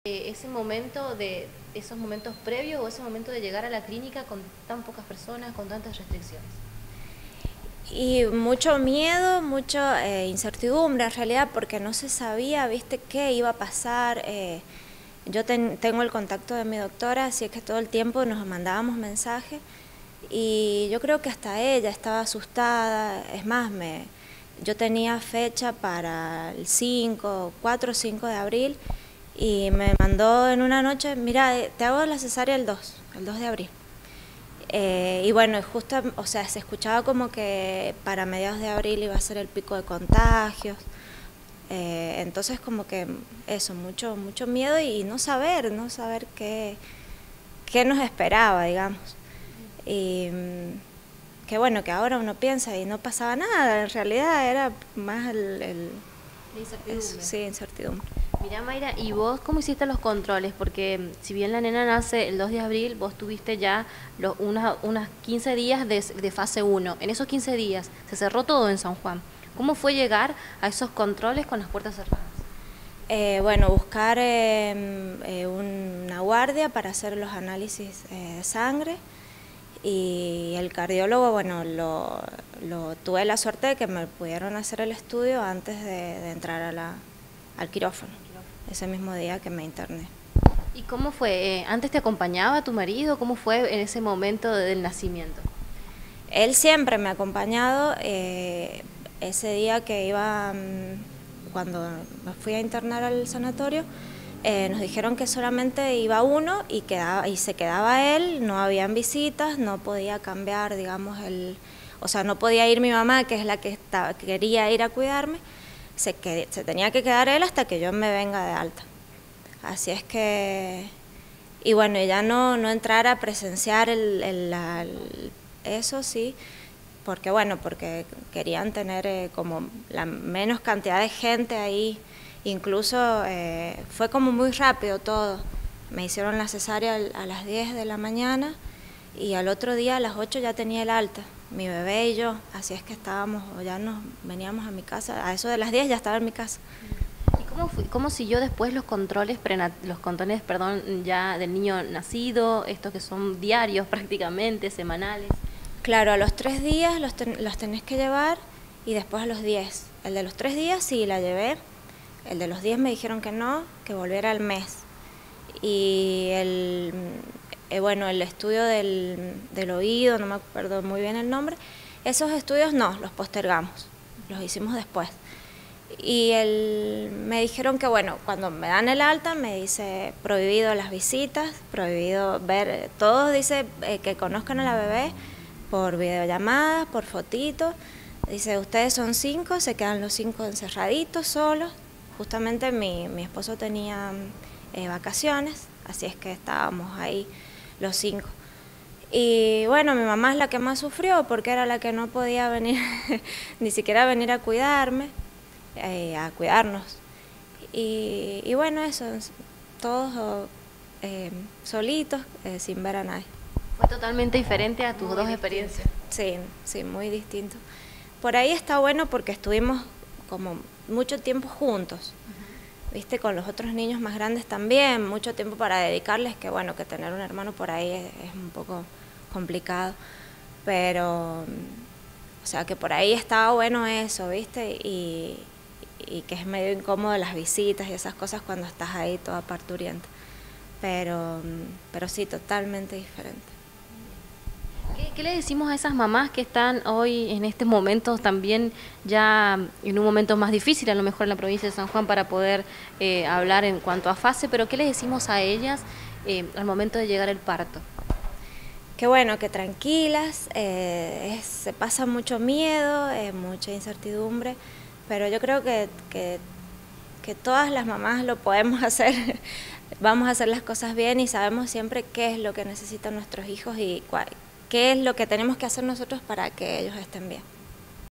Ese momento de esos momentos previos o ese momento de llegar a la clínica con tan pocas personas, con tantas restricciones. Y mucho miedo, mucha incertidumbre en realidad, porque no se sabía, viste, qué iba a pasar. Yo tengo el contacto de mi doctora, así es que todo el tiempo nos mandábamos mensajes y yo creo que hasta ella estaba asustada. Es más, yo tenía fecha para el 4 o 5 de abril y me mandó en una noche, mira, te hago la cesárea el 2 de abril. Y bueno, justo, o sea, se escuchaba como que para mediados de abril iba a ser el pico de contagios. Entonces como que eso, mucho miedo y no saber qué nos esperaba, digamos. Y que bueno, que ahora uno piensa y no pasaba nada, en realidad era más La incertidumbre. sí, incertidumbre. Mirá, Mayra, ¿y vos cómo hiciste los controles? Porque si bien la nena nace el 2 de abril, vos tuviste ya unas 15 días de fase 1. En esos 15 días se cerró todo en San Juan. ¿Cómo fue llegar a esos controles con las puertas cerradas? Bueno, buscar una guardia para hacer los análisis de sangre y el cardiólogo, bueno, tuve la suerte de que me pudieron hacer el estudio antes de entrar al quirófano, ese mismo día que me interné. ¿Y cómo fue? ¿Antes te acompañaba tu marido? ¿Cómo fue en ese momento del nacimiento? Él siempre me ha acompañado. Ese día que iba, cuando me fui a internar al sanatorio, nos dijeron que solamente iba uno y se quedaba él, no habían visitas, no podía cambiar, digamos, o sea, no podía ir mi mamá, que es la que quería ir a cuidarme, se tenía que quedar él hasta que yo me venga de alta. Así es que, y bueno, ya no entrar a presenciar eso sí, porque querían tener como la menos cantidad de gente ahí. Incluso fue como muy rápido todo. Me hicieron la cesárea a las 10 de la mañana y al otro día a las 8 ya tenía el alta, mi bebé y yo. Así es que ya nos veníamos a mi casa, a eso de las 10 ya estaba en mi casa. ¿Y cómo siguió después los controles, ya del niño nacido, estos que son diarios prácticamente, semanales? Claro, a los 3 días los tenés que llevar y después a los 10. El de los 3 días sí la llevé, el de los 10 me dijeron que no, que volviera al mes. Y el estudio del oído, no me acuerdo muy bien el nombre, esos estudios no, los postergamos, los hicimos después. Y me dijeron que bueno, cuando me dan el alta me dice prohibido las visitas, prohibido ver, todos dice que conozcan a la bebé por videollamadas, por fotitos. Dice, ustedes son 5, se quedan los 5 encerraditos solos. Justamente mi esposo tenía vacaciones, así es que estábamos ahí los 5. Y bueno, mi mamá es la que más sufrió porque era la que no podía venir, ni siquiera venir a cuidarme, a cuidarnos. Y bueno, eso, todos solitos, sin ver a nadie. ¿Fue totalmente diferente a tus dos experiencias? Sí, muy distinto. Por ahí está bueno porque estuvimos como mucho tiempo juntos, viste, con los otros niños más grandes también, mucho tiempo para dedicarles, que bueno, que tener un hermano por ahí es un poco complicado, pero, o sea, que por ahí estaba bueno eso, viste, y que es medio incómodo las visitas y esas cosas cuando estás ahí toda parturienta, pero sí, totalmente diferente. ¿Qué le decimos a esas mamás que están hoy en este momento también ya en un momento más difícil, a lo mejor en la provincia de San Juan, para poder hablar en cuanto a fase, pero qué les decimos a ellas al momento de llegar el parto? Que bueno, que tranquilas, se pasa mucho miedo, mucha incertidumbre, pero yo creo que todas las mamás lo podemos hacer, vamos a hacer las cosas bien y sabemos siempre qué es lo que necesitan nuestros hijos y qué es lo que tenemos que hacer nosotros para que ellos estén bien.